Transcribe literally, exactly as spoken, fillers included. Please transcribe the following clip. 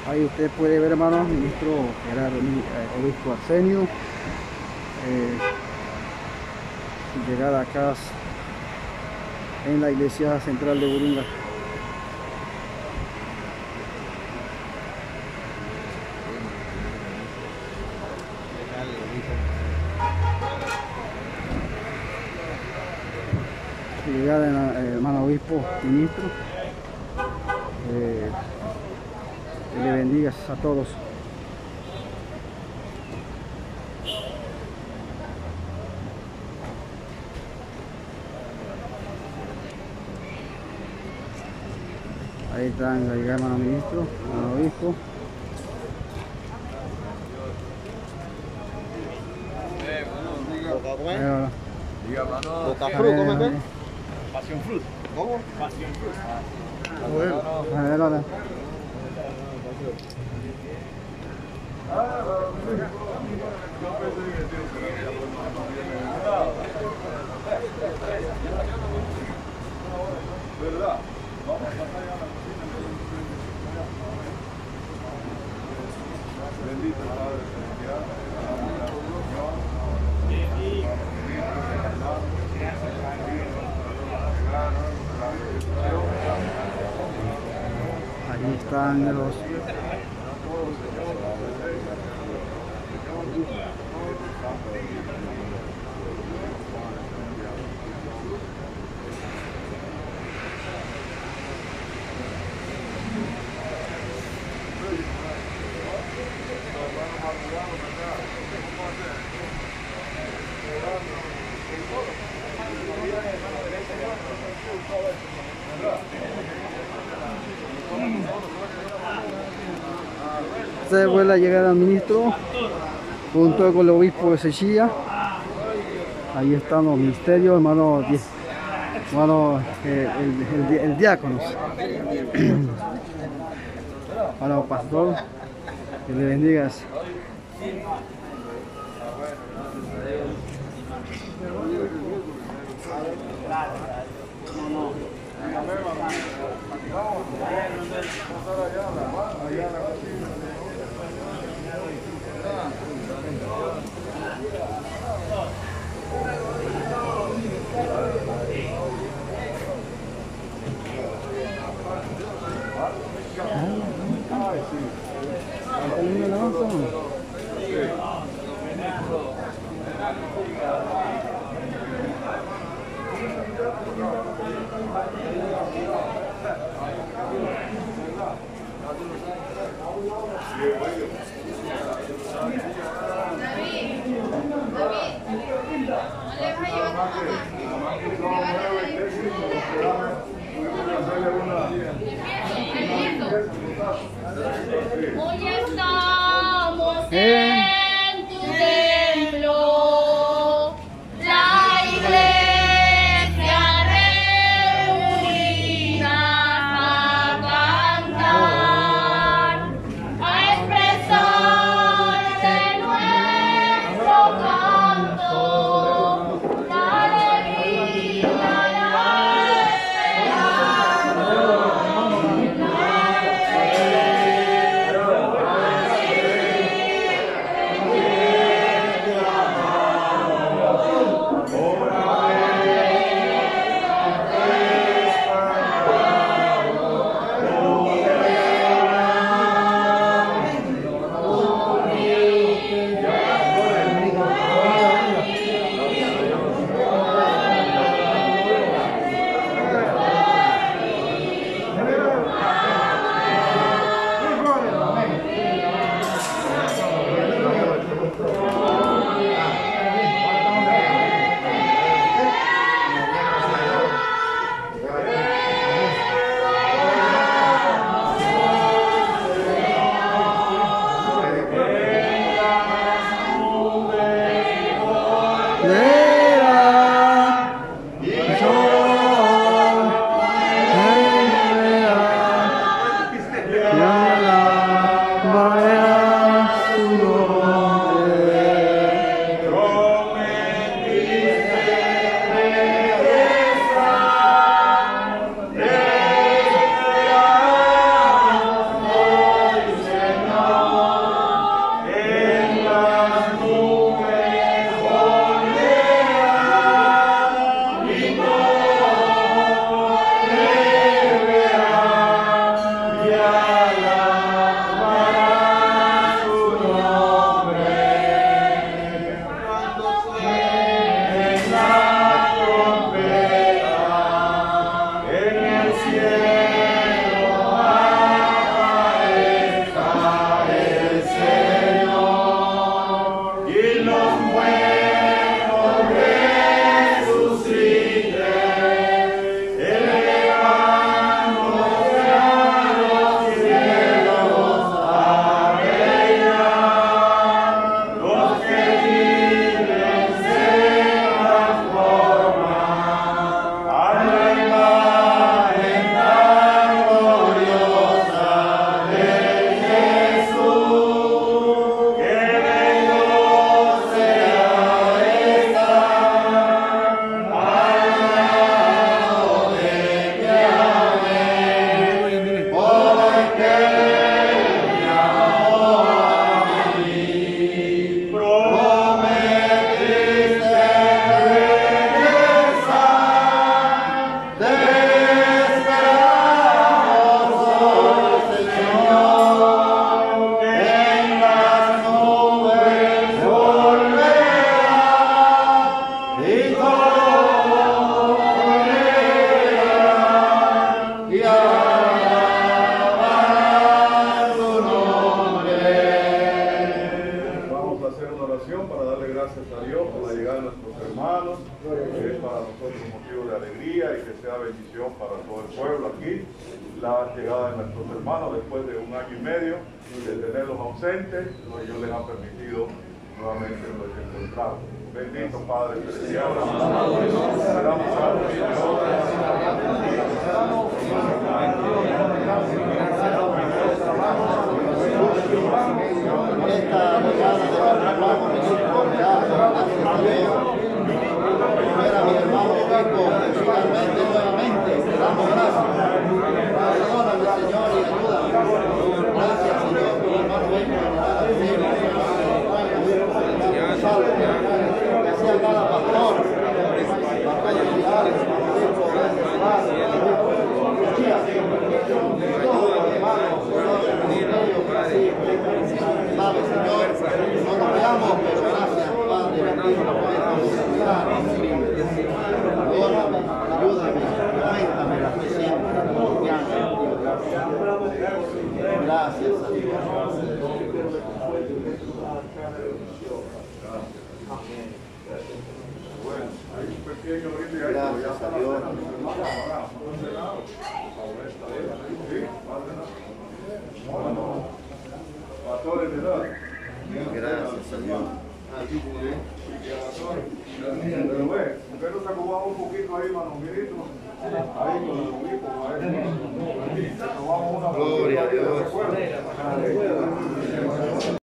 Ahí usted puede ver, hermanos, ministro Gerardo, eh, obispo Arsenio. Eh, llegada acá en la iglesia central de Burunga. Llegada en la, eh, hermano obispo, ministro. Eh, que le bendiga a todos. Ahí están la llegada, hermano ministro, hermano obispo. Diga, hermano. Boca fruit, ¿cómo es? Passion fruit. ¿Cómo? Passion fruit. A ver, ahora. ¿Verdad? Vamos a pasar ya la bendito Padre celestial, Ahí están los Esta fue la llegada del ministro junto con el obispo de Sechilla. Ahí están los ministerios, hermano, hermano eh, el, el, el diácono, hermano pastor, que le bendiga. Hoy estamos Eh. en tu templo, la iglesia reunida a cantar, a expresar de nuestro canto la alegría, la esperanza. gracias a Dios por la llegada de nuestros hermanos, que es para nosotros un motivo de alegría y que sea bendición para todo el pueblo aquí. La llegada de nuestros hermanos después de un año y medio de tenerlos ausentes, Dios les ha permitido nuevamente los encontrar. Bendito Padre Celestial. Esta llegada de los hermanos misericordiados, gracias a Dios. Ver a mi hermano Pico finalmente, nuevamente, te damos gracias. Perdóname, Señor, y ayúdame. Gracias, Señor, por el hermano Pico de llegar al cielo. Que sea cada pastor, pastor auxiliares, Pico, gracias, Padre. Todos los hermanos, todos los ministerios, gracias. Sabe, Señor, no nos veamos, pero gracias, Padre, por esta oportunidad. Perdóname, ayúdame, aumentame la fe siempre, la confianza en ti. Gracias a Dios. Gracias a Dios. Gracias a Dios. Pero bueno, usted nos acomodamos un poquito ahí, mano, mirito. Ahí con el equipo, ahí. Gloria a Dios.